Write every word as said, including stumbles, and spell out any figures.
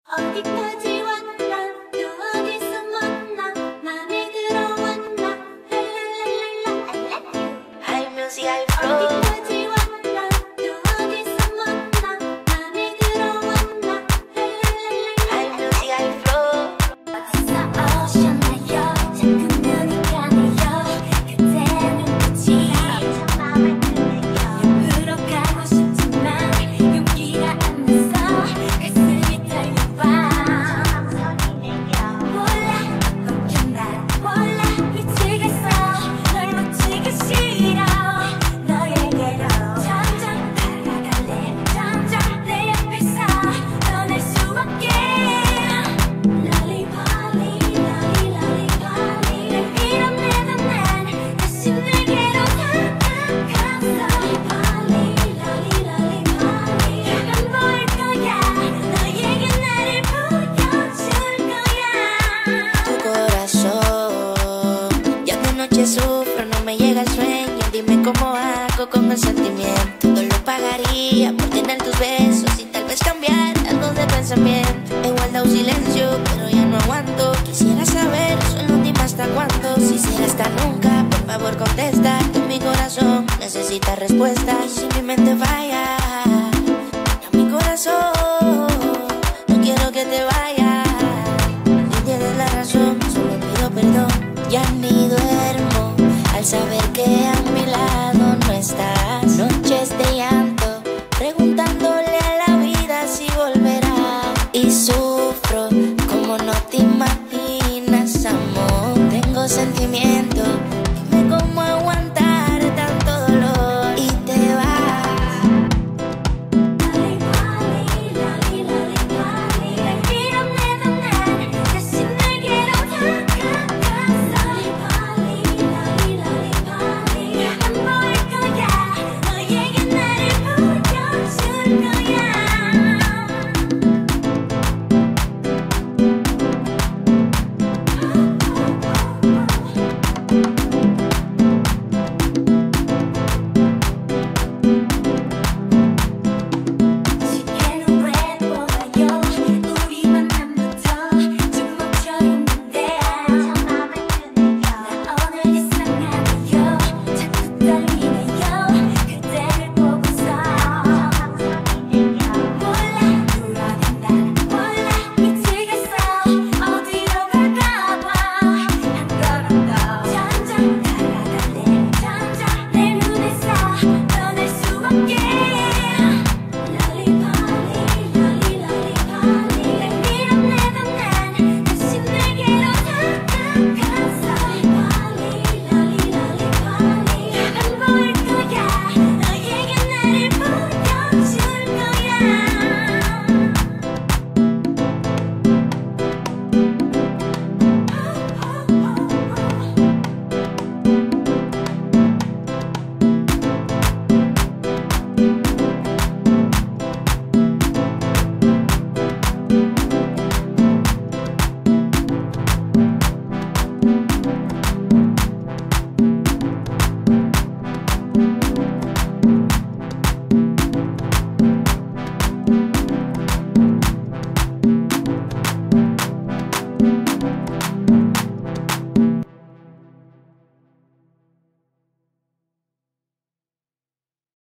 어디까지 왔나 또 어디서 만나 맘에 들어왔나 랄랄랄랄라 I music I flow 어디까지 왔나 또 어디서 만나 맘에 들어왔나 랄랄랄랄라 I music I flow 어디서 오셨나요 자꾸 눈이 가네요 그대 눈빛이 참 맘에 드네요 옆으로 가고 싶지만 용기가 안 나서 가슴이 떨려봐 몰라 어떻게 날 몰라 미치겠어 널 놓치기 싫어 너에게로 점점 다가갈래 점점 내 옆에서 떠날 수 없게 랄리팔리 랄리랄리팔리 날 밀어내던 난 다시 내게로 다가갔어 랄리팔리 랄리랄리팔리 그건 보일 거야 너에게 나를 보여줄 거야 Tu corazón, ya de noche sufro, no me llega el sueño. Dime cómo hago con el sentimiento. Todo lo pagaría por tener tus besos y tal vez cambiar algo de pensamiento. He guardado silencio, pero ya no aguanto. Quisiera saber solo dime hasta cuándo. Si será hasta nunca, por favor contesta. Que mi corazón necesita respuesta. Y si mi mente falla, ya mi corazón, no quiero que te vayas. Y tienes la razón, solo pido perdón. Ya ni duermo al saber que a mi lado no estás. Noches de llanto, preguntándole a la vida si volverá. Y sufro como no te imaginas, amor. Tengo sentimientos